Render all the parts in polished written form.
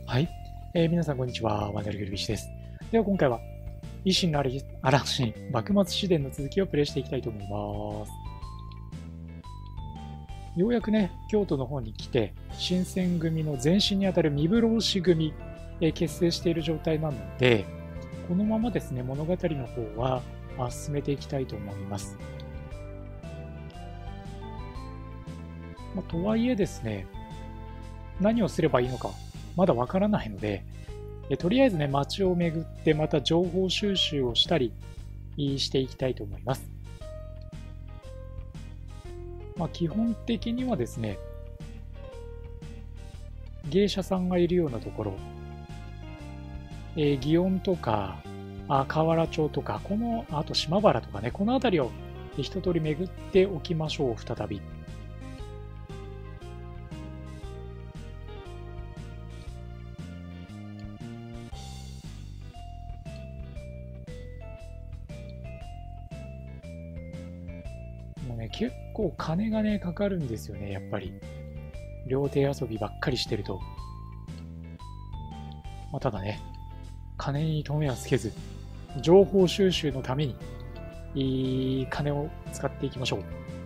はい、皆さんこんにちは。ワンダルグルビッシュです。では今回は、維新の嵐、幕末史伝の続きをプレイしていきたいと思います。ようやくね、京都の方に来て、新選組の前身にあたる三風浪士組、結成している状態なので、このままですね、物語の方は進めていきたいと思います。とはいえですね、何をすればいいのか、まだわからないので、とりあえずね、街を巡ってまた情報収集をしたりしていきたいと思います。基本的にはですね、芸者さんがいるようなところ、祇園とか、河原町とか、あと島原とかね、この辺りを一通り巡っておきましょう、再び。もうね、結構金がね、かかるんですよね、やっぱり。料亭遊びばっかりしてると。ただね、金に留めはつけず、情報収集のために、いい金を使っていきましょう。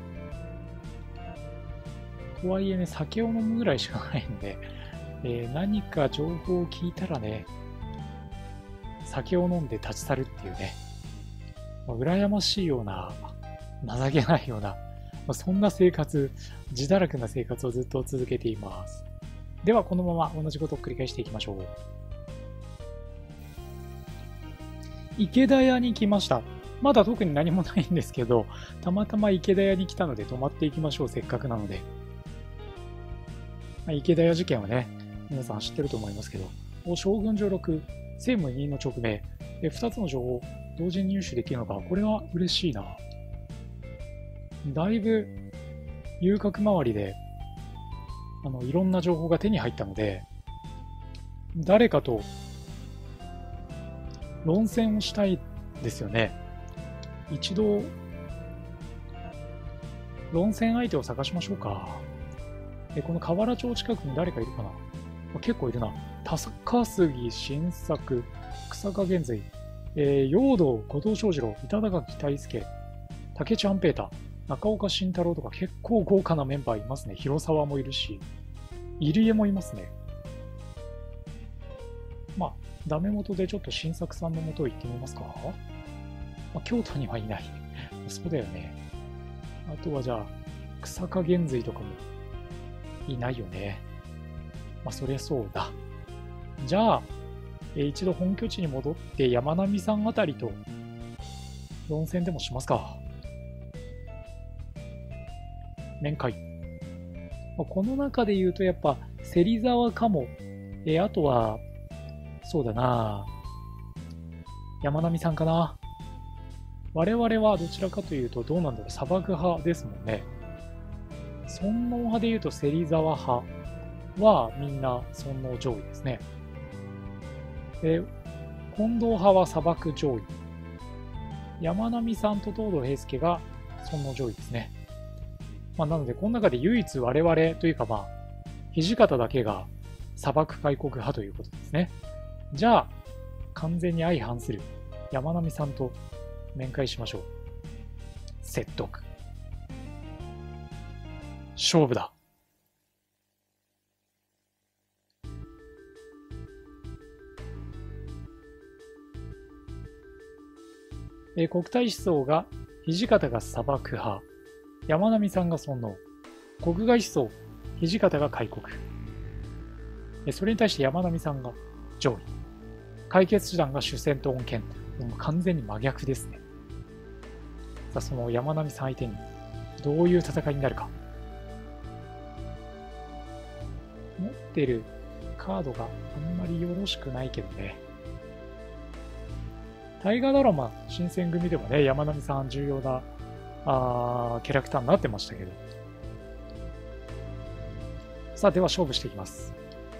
とはいえね、酒を飲むぐらいしかないんで、何か情報を聞いたらね、酒を飲んで立ち去るっていうね、羨ましいような、情けないような、そんな生活、自堕落な生活をずっと続けています。では、このまま同じことを繰り返していきましょう。池田屋に来ました。まだ特に何もないんですけど、たまたま池田屋に来たので泊まっていきましょう、せっかくなので。池田屋事件はね、皆さん知ってると思いますけど、将軍上録、政務委任の勅命、2つの情報を同時に入手できるのか、これは嬉しいな。だいぶ遊郭周りでいろんな情報が手に入ったので、誰かと論戦をしたいですよね。一度論戦相手を探しましょうか。この河原町近くに誰かいるかな。結構いるな。高杉晋作、草加玄瑞、陽道後藤翔二郎、板垣大輔、竹内安平太、中岡慎太郎とか結構豪華なメンバーいますね。広沢もいるし、入江もいますね。ダメ元でちょっと新作さんの元行ってみますか。京都にはいない。そうだよね。あとはじゃあ、草加玄瑞とかもいないよね。そりゃそうだ。じゃあ、一度本拠地に戻って山並さんあたりと論戦でもしますか。面会。この中で言うとやっぱ芹沢かも。あとは、そうだな、山並さんかな。我々はどちらかというとどうなんだろう、砂漠派ですもんね。尊王派で言うと芹沢派はみんな尊王上位ですね。で、近藤派は砂漠上位。山並さんと東堂平介が尊王上位ですね。なので、この中で唯一我々というか土方だけが砂漠開国派ということですね。じゃあ、完全に相反する山並さんと面会しましょう。説得。勝負だ。国体思想が土方が砂漠派、山並さんが尊王、国外思想、土方が開国。それに対して山並さんが上位。解決手段が主戦と恩恵。もう完全に真逆ですね。さあ、その山並さん相手にどういう戦いになるか。持ってるカードがあんまりよろしくないけどね。大河ドラマ新選組でもね、山並さん重要なキャラクターになってましたけど。さあ、では勝負していきます。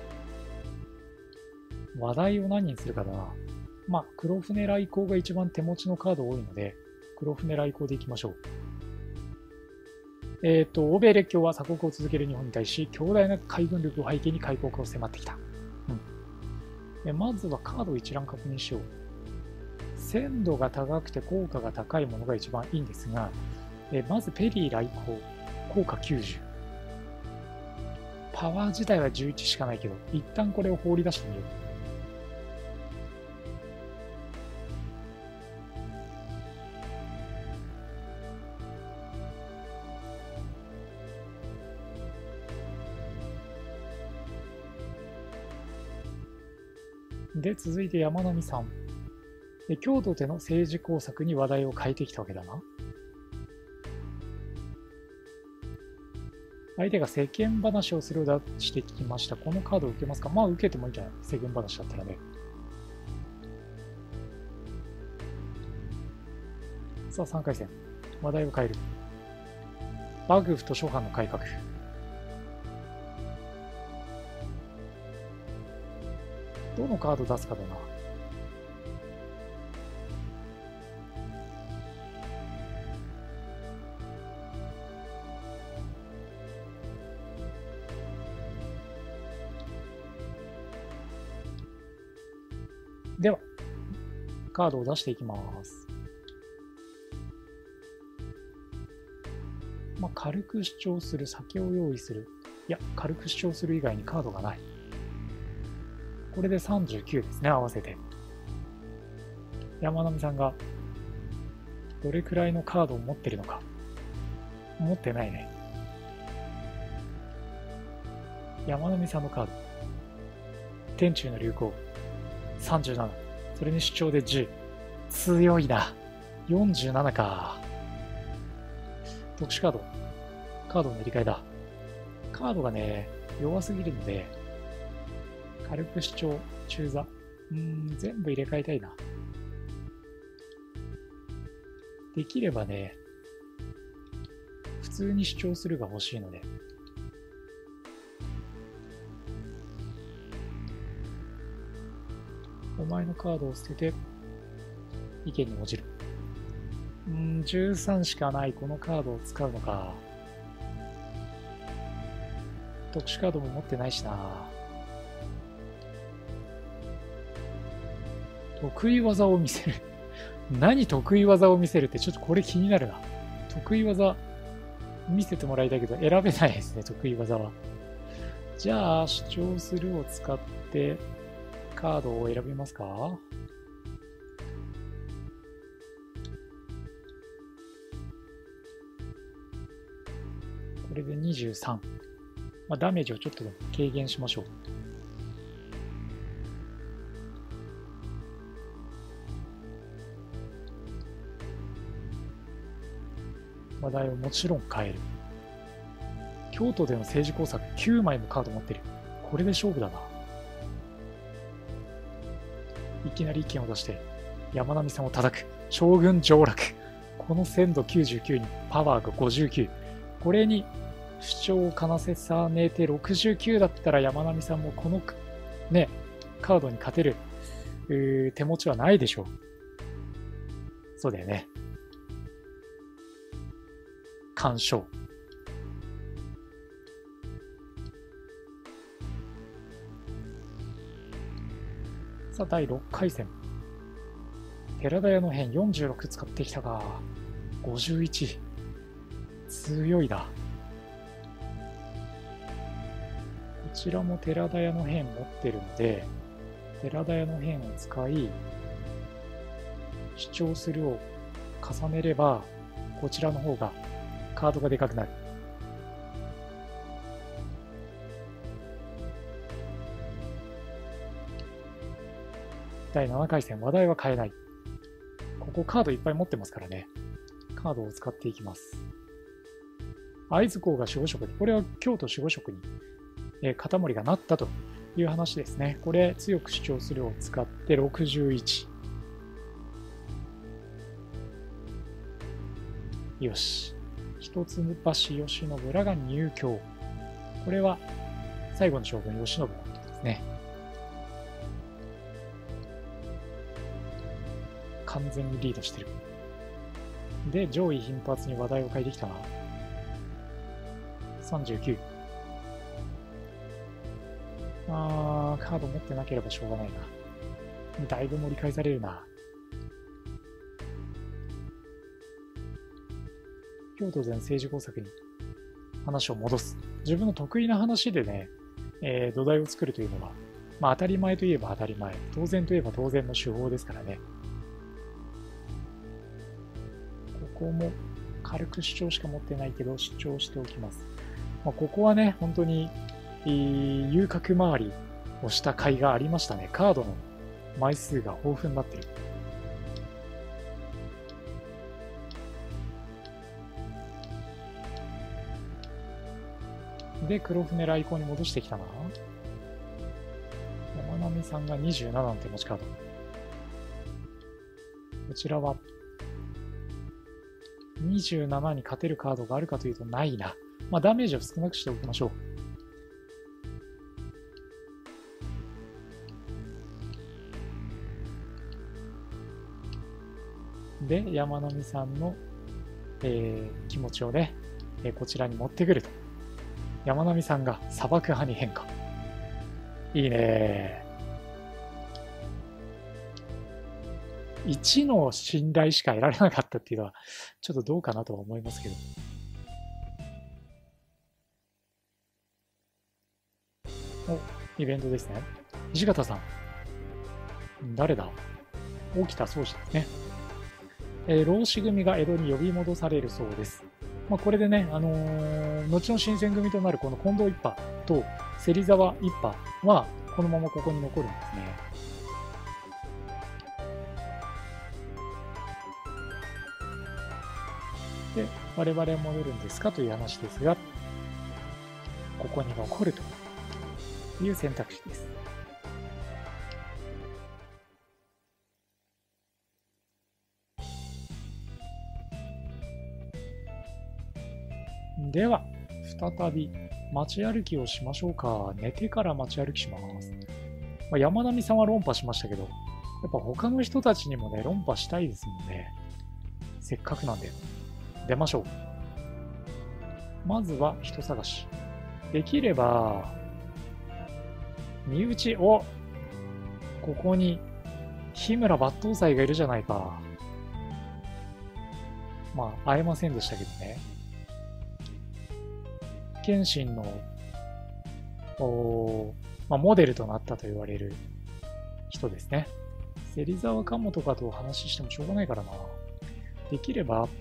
話題を何にするかだな。黒船来航が一番手持ちのカード多いので、黒船来航でいきましょう。欧米列強は鎖国を続ける日本に対し、強大な海軍力を背景に開国を迫ってきた。 まずはカードを一覧確認しよう。鮮度が高くて効果が高いものが一番いいんですが、まずペリー来航、効果90。パワー自体は11しかないけど、一旦これを放り出してみよう。で、続いて山並さん。京都での政治工作に話題を変えてきたわけだな。相手が世間話をするを出してきました。このカードを受けますか？まあ受けてもいいんじゃない？世間話だったらね。さあ3回戦。話題を変える。幕府と諸藩の改革。どのカード出すかだな。では、カードを出していきます。まあ、軽く主張する、酒を用意する。いや、軽く主張する以外にカードがない。これで39ですね、合わせて。山並さんがどれくらいのカードを持ってるのか。持ってないね。山並さんのカード。天中の流行。37。それに主張で10。強いな。47か。特殊カード。カードの入れ替えだ。カードがね、弱すぎるので、軽く主張、中座。全部入れ替えたいな。できればね、普通に主張するが欲しいので。お前のカードを捨てて、意見に応じる。13しかないこのカードを使うのか。特殊カードも持ってないしな。得意技を見せる。何得意技を見せるってちょっとこれ気になるな。得意技見せてもらいたいけど選べないですね、得意技は。じゃあ、主張するを使ってカードを選びますか？これで23。まあ、ダメージをちょっとでも軽減しましょう。話題をもちろん変える。京都での政治工作9枚もカード持ってる。これで勝負だな。いきなり意見を出して山並さんを叩く。将軍上洛。この鮮度99にパワーが59。これに主張を兼せさねて69だったら山並さんもこのね、カードに勝てる手持ちはないでしょう。そうだよね。干渉。さあ、第6回戦。寺田屋の変46使ってきたが、51。強いな。こちらも寺田屋の変持ってるので、寺田屋の変を使い、主張するを重ねれば、こちらの方がカードがでかくなる。第7回戦、話題は変えない。ここカードいっぱい持ってますからね。カードを使っていきます。会津公が守護職に、これは京都守護職に、片森がなったという話ですね。これ、強く主張するを使って61。よし。一橋慶喜らが入京。これは最後の将軍慶喜のことですね。完全にリードしてる。で、上位頻発に話題を変えてきたな。39。 カード持ってなければしょうがないな。だいぶ盛り返されるな。京都全政治工作に話を戻す。自分の得意な話でね、土台を作るというのは、まあ当たり前といえば当たり前、当然といえば当然の手法ですからね。ここも軽く主張しか持ってないけど、主張しておきます。まあ、ここはね、本当に、遊郭回りをした甲斐がありましたね。カードの枚数が豊富になっている。で、黒船来航に戻してきたな。山並さんが27の手持ちカード。こちらは、27に勝てるカードがあるかというとないな。まあ、ダメージを少なくしておきましょう。で、山並さんの、気持ちをね、こちらに持ってくると。山並さんが砂漠派に変化。いいね。1の信頼しか得られなかったっていうのは、ちょっとどうかなとは思いますけど。イベントですね。土方さん。誰だ？沖田総司ですね。老子組が江戸に呼び戻されるそうです。まあ、これでね、後の新選組となるこの近藤一派と芹沢一派は、このままここに残るんですね。で、我々は戻るんですかという話ですが、ここに残るという選択肢です。では、再び街歩きをしましょうか。寝てから街歩きします。まあ、山並さんは論破しましたけど、やっぱ他の人たちにもね、論破したいですもんね。せっかくなんで。出ましょう。まずは人探し。できれば、身内、ここに、日村抜刀斎がいるじゃないか。まあ、会えませんでしたけどね。謙信の、まあ、モデルとなったと言われる人ですね。芹沢鴨とかと話してもしょうがないからな。できれば、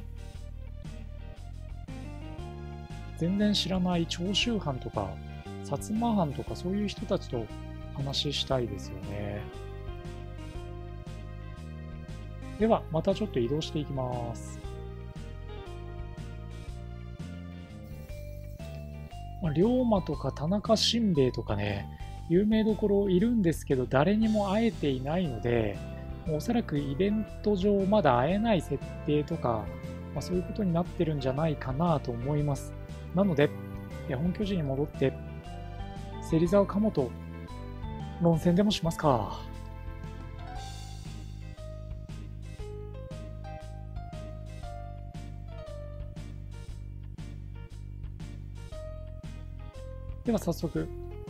全然知らない長州藩とか、薩摩藩とかそういう人たちと話したいですよね。では、またちょっと移動していきます。龍馬とか田中新兵衛とかね、有名どころいるんですけど、誰にも会えていないので、おそらくイベント上まだ会えない設定とか、まあ、そういうことになってるんじゃないかなと思います。なので、本拠地に戻って、芹沢鴨と論戦でもしますか。では早速、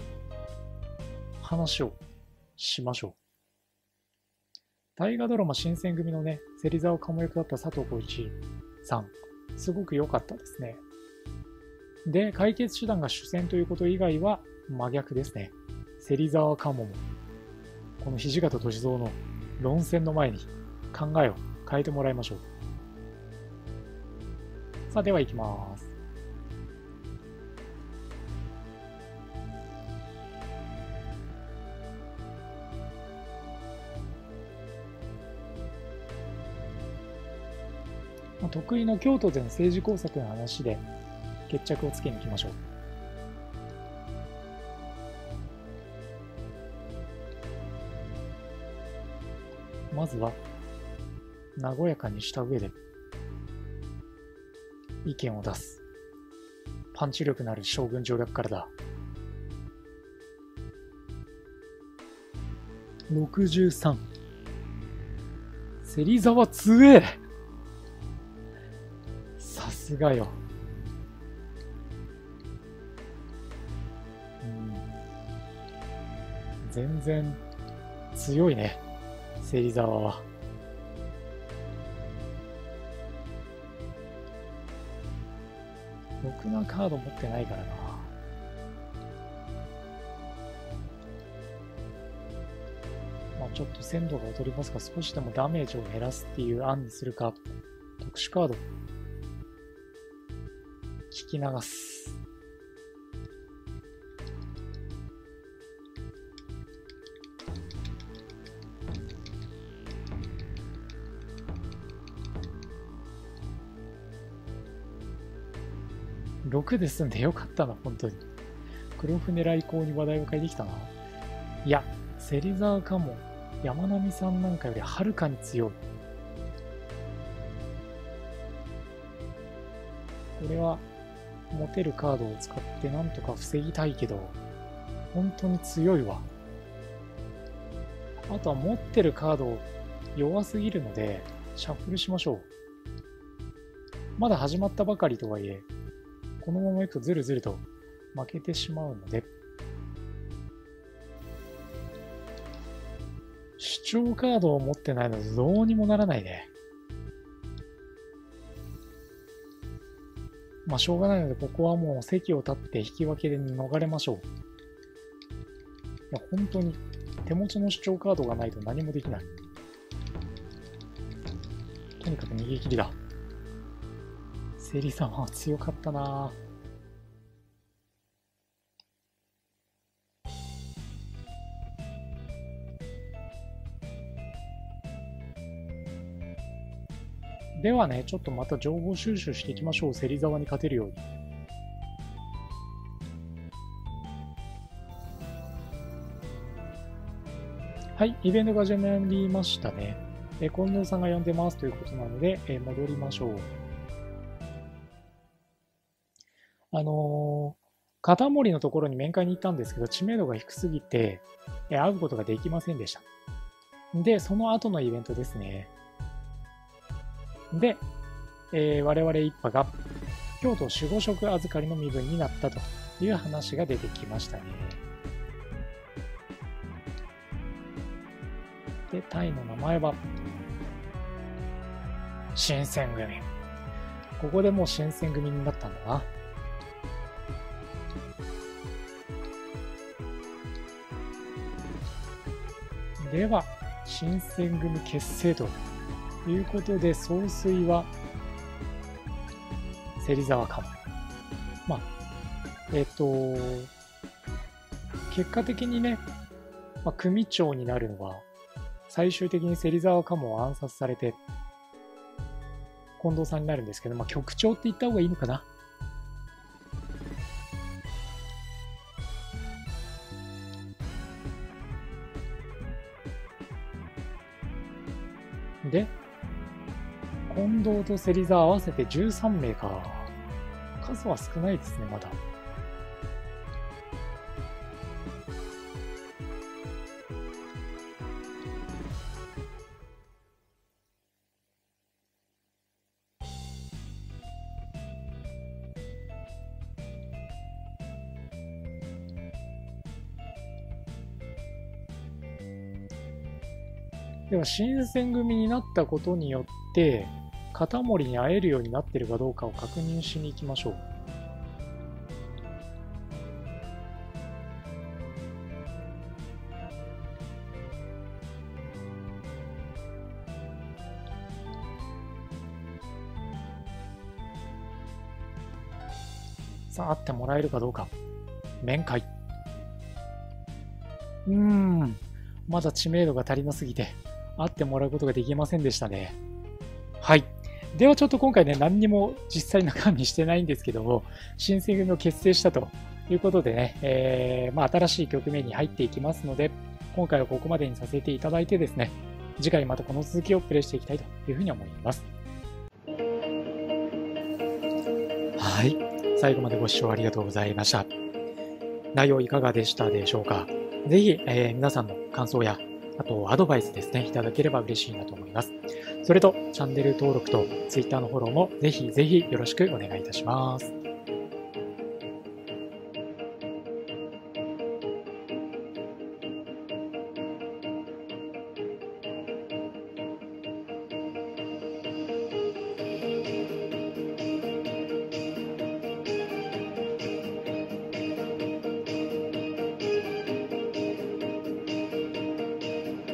話をしましょう。大河ドラマ新選組のね、芹沢鴨役だった佐藤浩市さん、すごく良かったですね。で、解決手段が主戦ということ以外は真逆ですね。芹沢鴨も、この土方歳三の論戦の前に考えを変えてもらいましょう。さあ、では行きます。得意の京都での政治工作の話で決着をつけに行きましょう。まずは和やかにした上で意見を出す。パンチ力のある将軍条約からだ。63。芹沢強え。さすがよ。 全然強いね、芹沢は。ろくなカード持ってないからな。まあちょっと鮮度が劣りますが、少しでもダメージを減らすっていう案にするか。特殊カード聞き流す。6で済んでよかったな、本当に。黒船来航に話題を変えてきたな。いや、芹沢かも山並さんなんかよりはるかに強い。これは持てるカードを使ってなんとか防ぎたいけど、本当に強いわ。あとは持ってるカード弱すぎるので、シャッフルしましょう。まだ始まったばかりとはいえ、このままいくとずるずると負けてしまうので、主張カードを持ってないのでどうにもならないね。まあしょうがないので、ここはもう席を立って引き分けで逃れましょう。いや、本当に手持ちの主張カードがないと何もできない。とにかく逃げ切りだ。芹沢は強かったな。ではね、ちょっとまた情報収集していきましょう。芹沢に勝てるように。はい、イベントが始まりましたね。近藤さんが呼んでますということなので、戻りましょう。片森のところに面会に行ったんですけど、知名度が低すぎて、会うことができませんでした。で、その後のイベントですね。で、我々一派が京都守護職預かりの身分になったという話が出てきましたね。で、タイの名前は新選組。ここでもう新選組になったんだな。では、新選組結成ということで、総帥は芹沢かも。まあ、結果的にね、組長になるのは、最終的に芹沢かもを暗殺されて、近藤さんになるんですけど、局長って言った方がいいのかな。で、近藤と芹沢合わせて13名か。数は少ないですね、まだ。では、新選組になったことによって、片森に会えるようになっているかどうかを確認しに行きましょう。さあ、会ってもらえるかどうか。面会。まだ知名度が足りなすぎて、会ってもらうことができませんでしたね。はい。ではちょっと今回ね、何にも実際中身してないんですけども、新選組を結成したということでね、新しい局面に入っていきますので、今回はここまでにさせていただいてですね、次回またこの続きをプレイしていきたいというふうに思います。はい。最後までご視聴ありがとうございました。内容いかがでしたでしょうか。ぜひ、皆さんの感想や、あとアドバイスですね、いただければ嬉しいなと思います。それと、チャンネル登録と Twitter のフォローもぜひぜひよろしくお願いいたします。